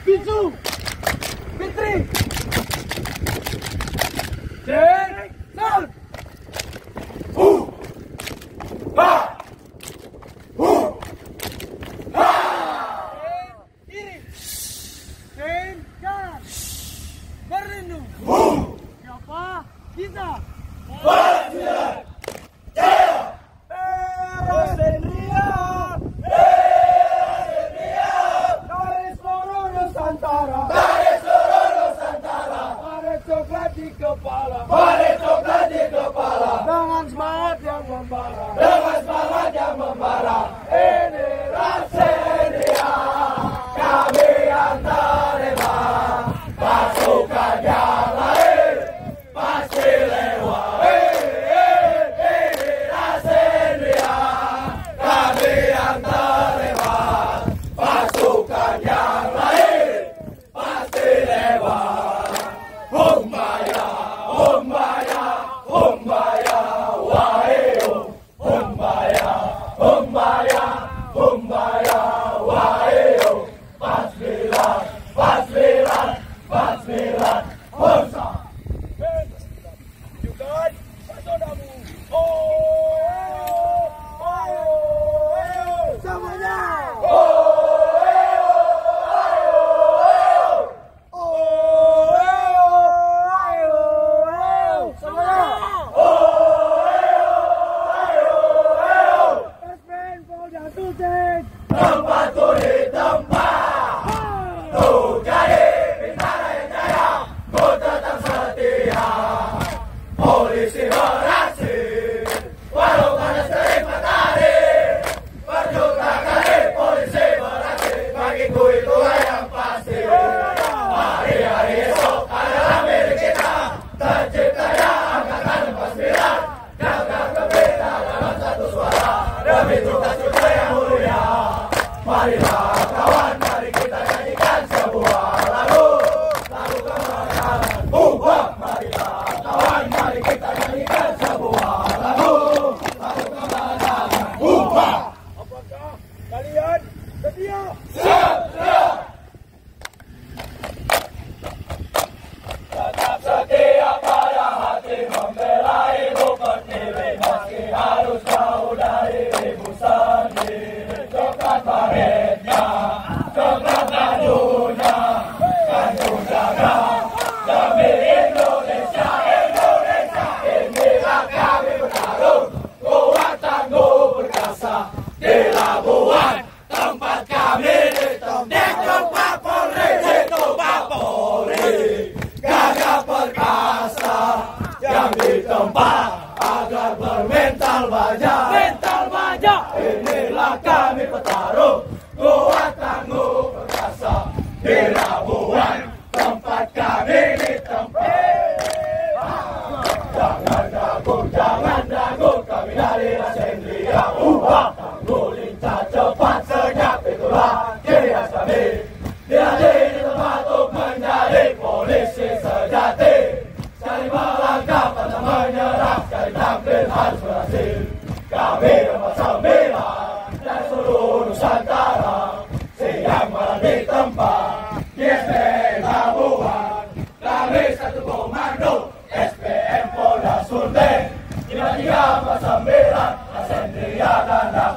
Bisu, Fitri, Jack, Sal. Kiri, Jain, kanan, berlindung. Siapa kita? Berjalan, jaya, Persendria, dari seluruh Nusantara, Baret coklat di kepala, dengan semangat yang membara, inilah Persendria, kami yang terima, pasukan yang lain pasti lewat. Inilah Persendria, kami yang terima, pasukan yang lain pasti lewat. Humbaya, humbaya, humbaya, wahai humbaya, humbaya, humbaya, wahai pasmiran, pasmiran, pasmiran, bangsa. Tunjukkan pesonamu. Semuanya. Tempat di tempat, tuh jadi bintara yang jaya, ku tetap setia. Polisi beraksi, walau panas terik matahari, berjuta kali polisi beraksi, bagiku itu yang pasti. Hari-hari esok adalah milik kita, terciptanya angkatan 49, jaga kebeda dalam satu suara, demi tugas kita yang mulia. Marilah kawan, mari kita nyanyikan sebuah lagu kemenangan. Marilah kawan, mari kita nyanyikan sebuah lagu kemenangan. Apakah kalian setia? Setia. Tetap setia pada hati membela ibu pertiwi, meski harus jauh dari ibu sendiri. Coklat baretnya, coklat bajunya, kan ku jaga demi Indonesia, Indonesia. Inilah kami bertarung, kuat tangguh perkasa, di Labuan tempat kami ditempat Polri, ditempat Polri, gagah perkasa yang ditempat agar bermental baja, mental baja. Inilah kami petarung, kuat tangguh perkasa, di Labuan tempat kami ditempat. Jangan ragu, kami dari Persendria. Tangguh lincah cepat senyap, itulah ciri khas kami. Dia di tempat untuk menjadi polisi sejati. Sekali melangkah pantang menyerah, sekali tampil harus berhasil. Kami nomor 9 dan seluruh Nusantara, siang malam di tempat di SPM Labuan. Kami satu komando SPM Polda Sulteng, 5349 Persendria dan